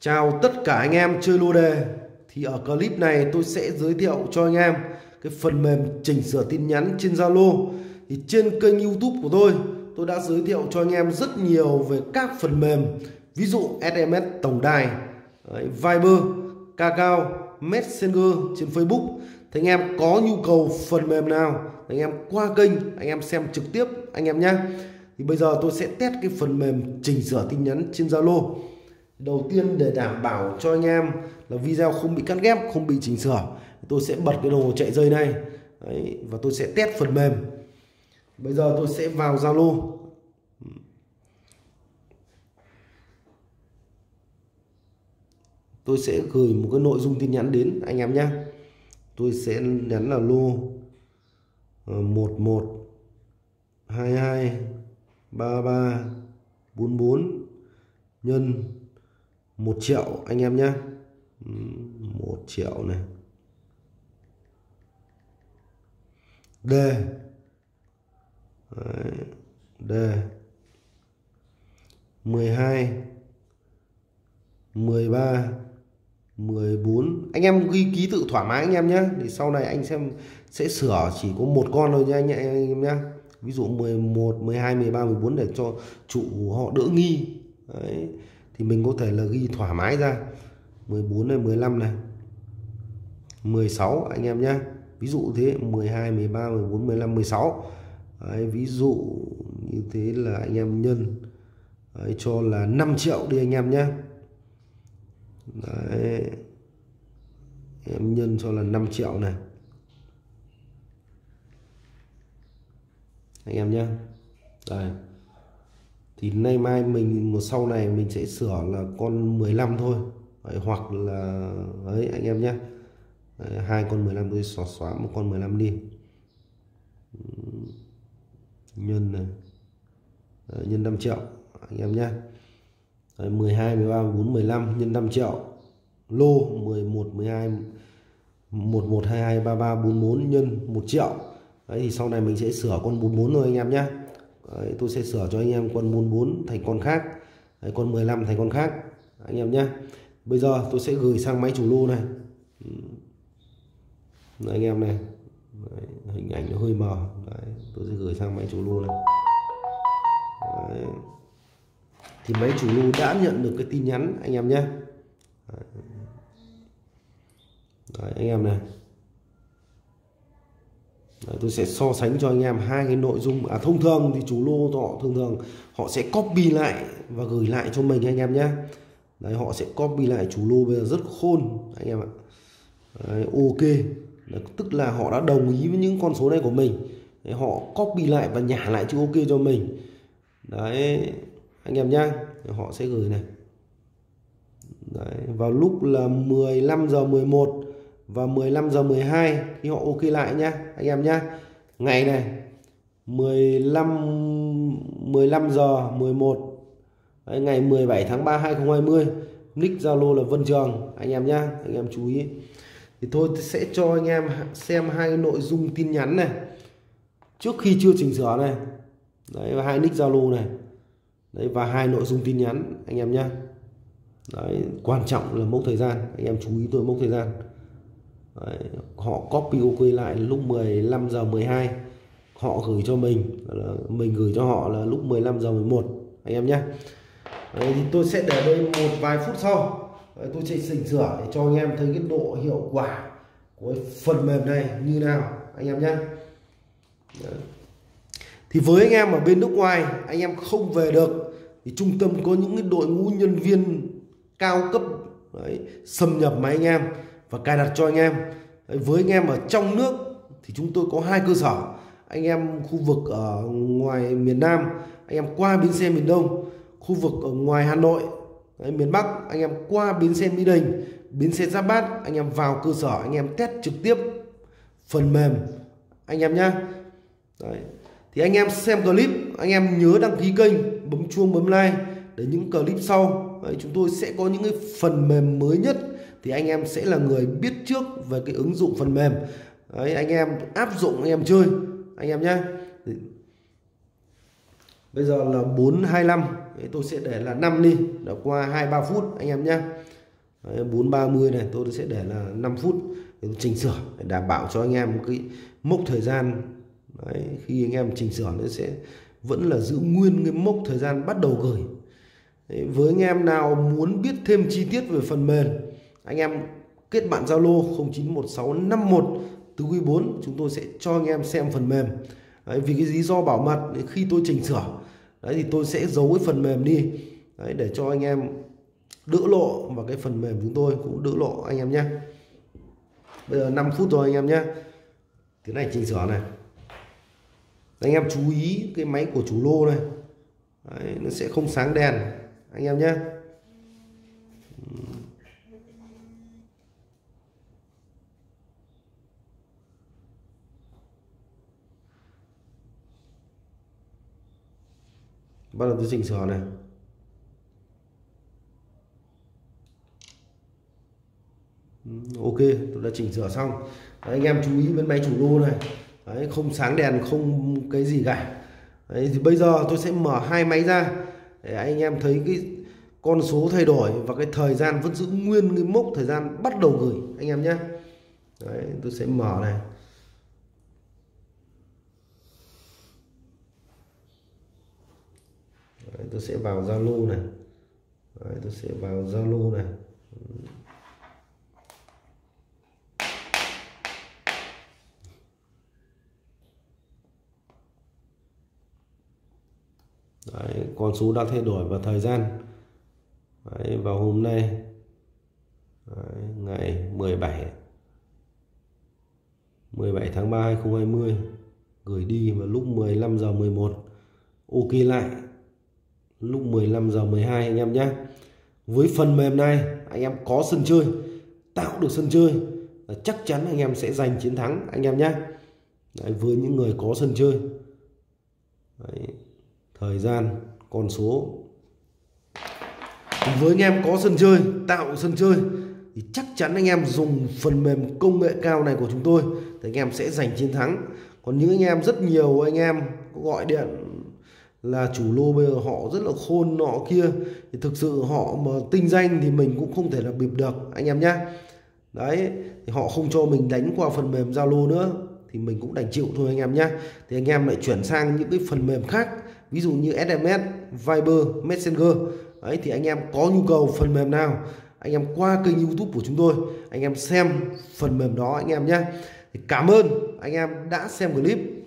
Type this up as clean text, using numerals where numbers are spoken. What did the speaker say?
Chào tất cả anh em chơi lô đề. Thì ở clip này tôi sẽ giới thiệu cho anh em cái phần mềm chỉnh sửa tin nhắn trên Zalo. Thì trên kênh YouTube của tôi đã giới thiệu cho anh em rất nhiều về các phần mềm, ví dụ SMS tổng đài, Viber, Kakao, Messenger trên Facebook. Thì anh em có nhu cầu phần mềm nào thì anh em qua kênh anh em xem trực tiếp anh em nhé. Thì bây giờ tôi sẽ test cái phần mềm chỉnh sửa tin nhắn trên Zalo. Đầu tiên, để đảm bảo cho anh em là video không bị cắt ghép, không bị chỉnh sửa, tôi sẽ bật cái đồ chạy dây này. Đấy, và tôi sẽ test phần mềm. Bây giờ tôi sẽ vào Zalo. Tôi sẽ gửi một cái nội dung tin nhắn đến anh em nhé. Tôi sẽ nhắn là lô 11 22 33 44 nhân 1 triệu anh em nhé. 1 triệu này. D. Đấy, D 12 13 14. Anh em ghi ký tự thoải mái anh em nhé. Thì sau này anh sẽ sửa chỉ có một con thôi nha anh em nhé. Ví dụ 11, 12, 13, 14 để cho chủ họ đỡ nghi. Đấy, thì mình có thể là ghi thoải mái ra. 14 này, 15 này, 16 anh em nhé. Ví dụ thế, 12, 13, 14, 15, 16. Đấy, ví dụ như thế là anh em nhân. Đấy, cho là 5 triệu đi anh em nhé. Đấy, em nhân cho là 5 triệu này anh em nhé. Đây, thì nay mai mình một sau này mình sẽ sửa là con 15 thôi. Đấy, hoặc là ấy anh em nhé. Đấy, 2 con 15 tôi xóa một con 15 đi. Nhân này. Đấy, nhân 5 triệu anh em nhé. Đấy, 12, 13, 14, 15 nhân 5 triệu. Lô 11, 12, 11, 22, 33, 44 nhân 1 triệu. Đấy, thì sau này mình sẽ sửa con 44 thôi anh em nhé. Đấy, tôi sẽ sửa cho anh em con 44 thành con khác. Đấy, con 15 thành con khác anh em nhé. Bây giờ tôi sẽ gửi sang máy chủ lô này. Đấy, anh em này. Đấy, hình ảnh nó hơi mờ. Đấy, tôi sẽ gửi sang máy chủ lô này. Đấy. Thì máy chủ lô đã nhận được cái tin nhắn anh em nhé. Đấy, anh em này. Đấy, tôi sẽ so sánh cho anh em hai cái nội dung. Thông thường thì chủ lô họ thường họ sẽ copy lại và gửi lại cho mình anh em nhé. Đấy, họ sẽ copy lại chủ lô bây giờ rất khôn anh em ạ. Đấy, ok. Đấy, tức là họ đã đồng ý với những con số này của mình. Đấy, họ copy lại và nhả lại chữ ok cho mình. Đấy anh em nhé. Họ sẽ gửi này. Đấy, vào lúc là 15 giờ 11 và 15 giờ 12 thì họ ok lại nhá anh em nhá. Ngày này 15 giờ 11. Đấy, ngày 17 tháng 3 2020. Nick Zalo là Vân Trường anh em nhá. Anh em chú ý. Thì tôi sẽ cho anh em xem hai cái nội dung tin nhắn này trước khi chưa chỉnh sửa này. Đấy, và hai nick Zalo này. Đấy, và hai nội dung tin nhắn anh em nhá. Đấy, quan trọng là mốc thời gian, anh em chú ý tôi mốc thời gian. Đấy, họ copy ok lại lúc 15 giờ 12, họ gửi cho mình gửi cho họ là lúc 15 giờ 11 anh em nhé. Đấy, thì tôi sẽ để đây một vài phút sau. Đấy, tôi sẽ chỉnh sửa để cho anh em thấy cái độ hiệu quả của phần mềm này như nào anh em nhé. Thì với anh em ở bên nước ngoài, anh em không về được thì trung tâm có những cái đội ngũ nhân viên cao cấp. Đấy, xâm nhập máy anh em và cài đặt cho anh em. Đấy, với anh em ở trong nước thì chúng tôi có hai cơ sở. Anh em khu vực ở ngoài miền Nam, anh em qua bến xe miền Đông. Khu vực ở ngoài Hà Nội, đấy, miền Bắc, anh em qua bến xe Mỹ Đình, bến xe Giáp Bát, anh em vào cơ sở anh em test trực tiếp phần mềm anh em nhé. Đấy, thì anh em xem clip, anh em nhớ đăng ký kênh, bấm chuông, bấm like để những clip sau. Đấy, chúng tôi sẽ có những cái phần mềm mới nhất thì anh em sẽ là người biết trước về cái ứng dụng phần mềm. Đấy, anh em áp dụng anh em chơi anh em nhé. Bây giờ là 4:25, tôi sẽ để là 5 đi, đã qua 2-3 phút anh em nhé. 4:30 này tôi sẽ để là 5 phút để tôi chỉnh sửa để đảm bảo cho anh em một cái mốc thời gian. Đấy, khi anh em chỉnh sửa nó sẽ vẫn là giữ nguyên cái mốc thời gian bắt đầu gửi. Đấy, với anh em nào muốn biết thêm chi tiết về phần mềm, anh em kết bạn Zalo 091651 chúng tôi sẽ cho anh em xem phần mềm. Đấy, vì cái lý do bảo mật khi tôi chỉnh sửa đấy thì tôi sẽ giấu cái phần mềm đi đấy, để cho anh em đỡ lộ, và cái phần mềm chúng tôi cũng đỡ lộ anh em nhé. Bây giờ 5 phút rồi anh em nhé. Tiến hành chỉnh sửa này. Anh em chú ý cái máy của chủ lô này đấy, nó sẽ không sáng đèn anh em nhé. Bắt đầu tôi chỉnh sửa này. Ok, tôi đã chỉnh sửa xong. Đấy, anh em chú ý bên máy chủ lô này. Đấy, không sáng đèn, không cái gì cả. Đấy, thì bây giờ tôi sẽ mở hai máy ra để anh em thấy cái con số thay đổi và cái thời gian vẫn giữ nguyên cái mốc thời gian bắt đầu gửi anh em nhé. Đấy, tôi sẽ mở này. Đấy, tôi sẽ vào Zalo này. Đấy, tôi sẽ vào Zalo này. Đấy, con số đã thay đổi và thời gian. Đấy, vào hôm nay đấy, ngày 17 tháng 3 2020, gửi đi vào lúc 15 giờ 11, ok lại lúc 15 giờ 12 anh em nhé. Với phần mềm này anh em có sân chơi, tạo được sân chơi, chắc chắn anh em sẽ giành chiến thắng anh em nhé. Đấy, với những người có sân chơi. Đấy, thời gian, con số. Với anh em có sân chơi, tạo sân chơi thì chắc chắn anh em dùng phần mềm công nghệ cao này của chúng tôi thì anh em sẽ giành chiến thắng. Còn những anh em, rất nhiều anh em gọi điện là chủ lô bây giờ họ rất là khôn nọ kia, thì thực sự họ mà tinh danh thì mình cũng không thể là bịp được anh em nhé. Đấy, thì họ không cho mình đánh qua phần mềm Zalo nữa thì mình cũng đành chịu thôi anh em nhé. Thì anh em lại chuyển sang những cái phần mềm khác, ví dụ như SMS, Viber, Messenger. Đấy, thì anh em có nhu cầu phần mềm nào, anh em qua kênh YouTube của chúng tôi, anh em xem phần mềm đó anh em nhé. Thì cảm ơn anh em đã xem clip.